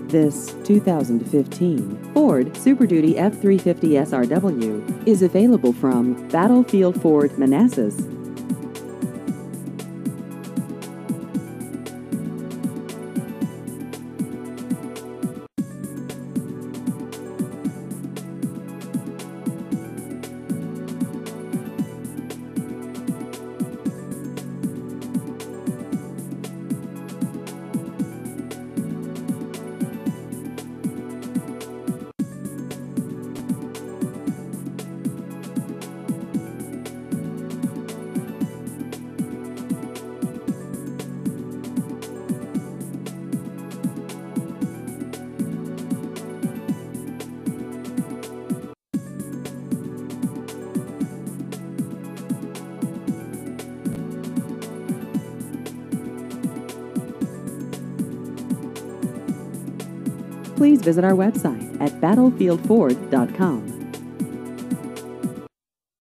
This 2015 Ford Super Duty F-350 SRW is available from Battlefield Ford, Manassas. Please visit our website at battlefieldford.com.